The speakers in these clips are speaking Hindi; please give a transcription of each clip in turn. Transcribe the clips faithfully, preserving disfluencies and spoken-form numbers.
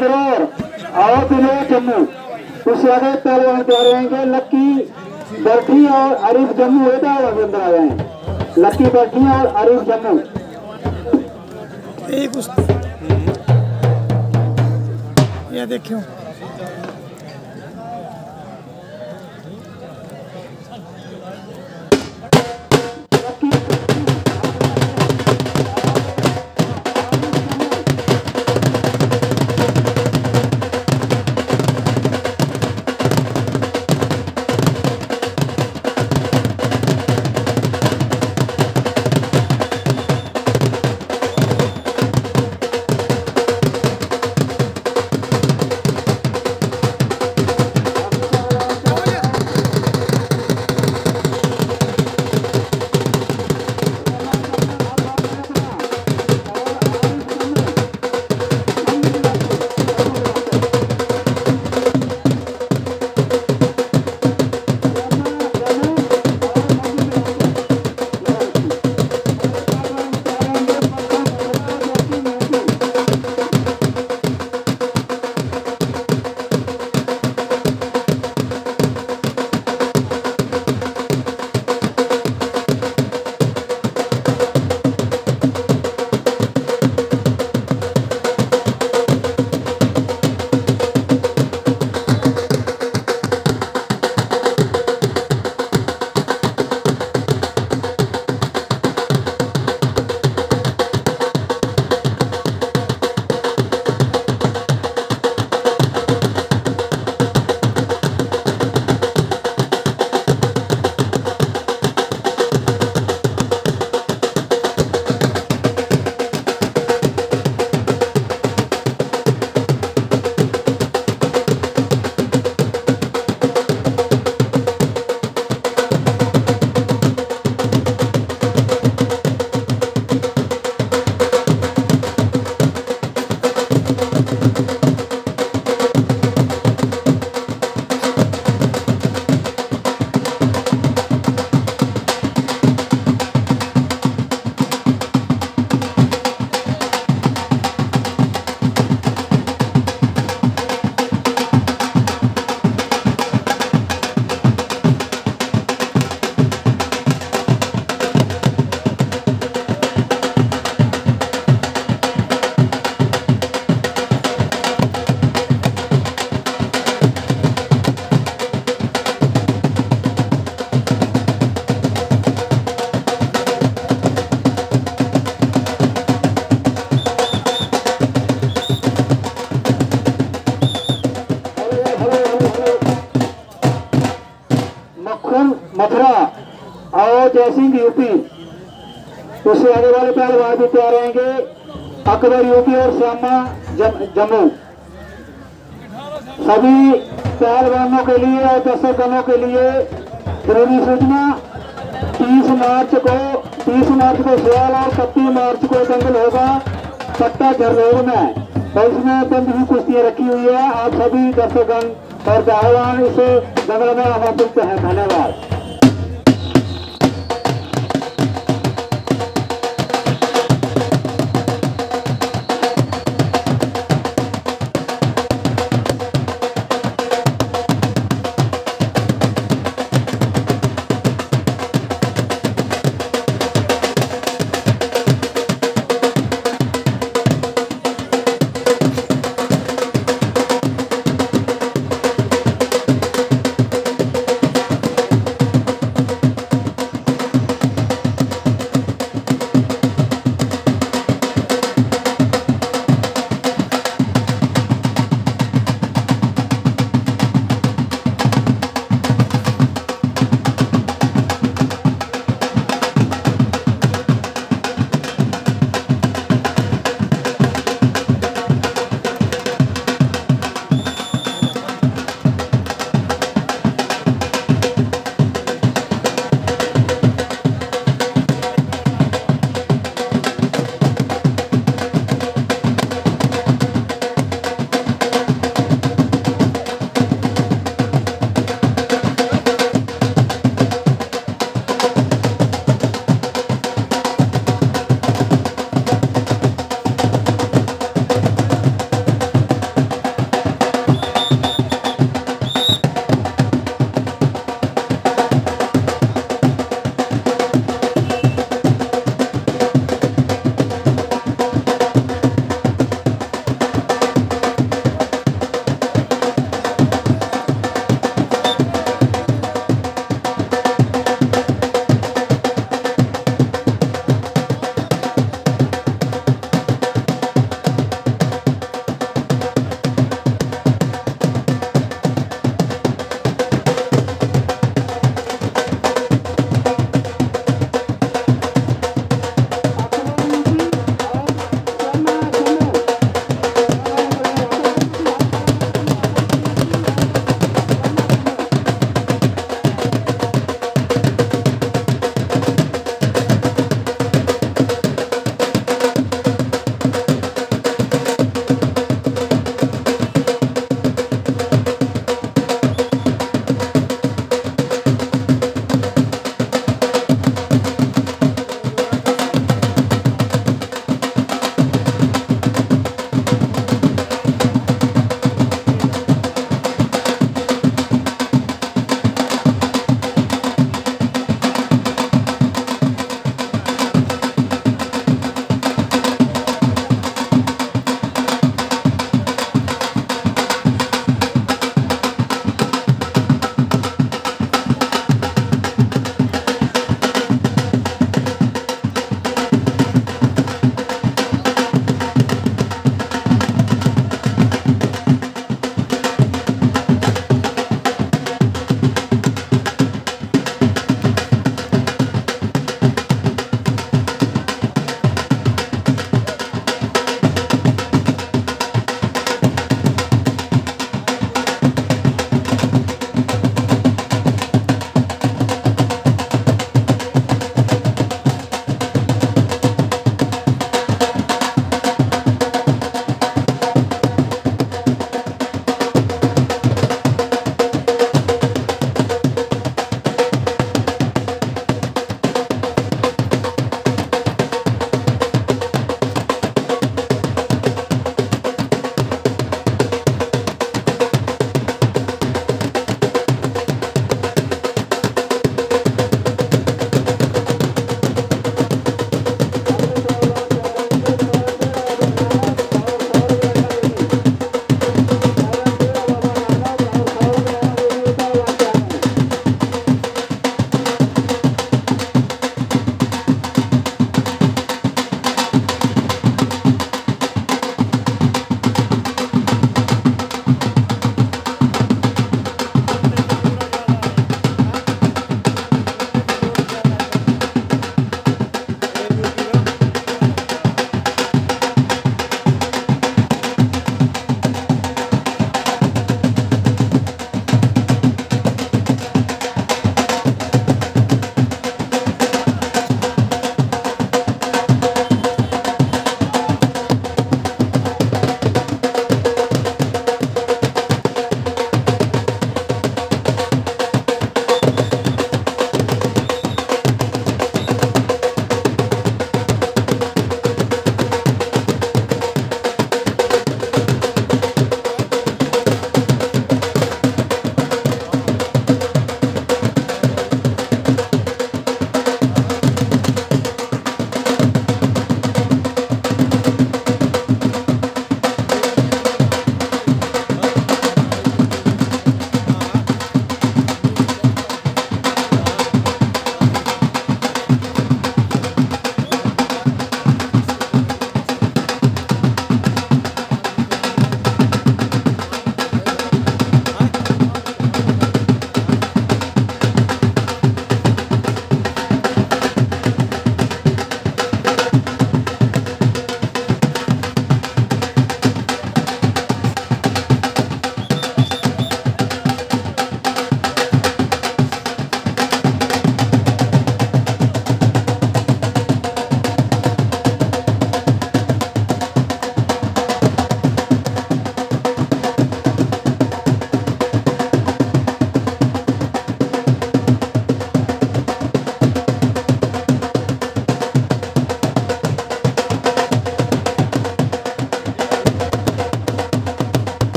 लद्रोर और विनोद जम्मू। उससे आगे पहलवान तैयार रहेंगे लक्की बर्ठी और आरिफ जम्मू अंदर आ गए हैं। लक्की बर्ठी और आरिफ जम्मू ये देखियो मथुरा और जयसिंह यूपी। उससे आगे वाले पहलवान भी तैयार रहेंगे अकबर यूपी और श्यामा जम्मू। सभी पहलवानों के लिए और दर्शकों के लिए जरूरी सूचना तीस मार्च को तीस मार्च को सवाल और इकतीस मार्च को दंगल होगा पट्टा झरलोर में। तो इसमें बंद भी कुश्तियां रखी हुई है। आप सभी दर्शकगण और पहलवान इस दंगल में आमंत्रित हैं। धन्यवाद।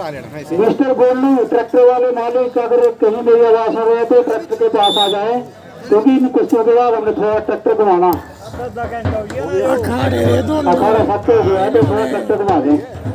मिस्टर गोल्डू ट्रैक्टर वाले मालिक अगर कहीं मेरी आवाज आ रही है तो ट्रैक्टर के पास आ जाए, क्योंकि इन कुश्तियों के बाद हमने थोड़ा ट्रैक्टर घुमाना, अखाड़े अखाड़ा सत्य हो गया है तो थोड़ा ट्रैक्टर घुमा दें।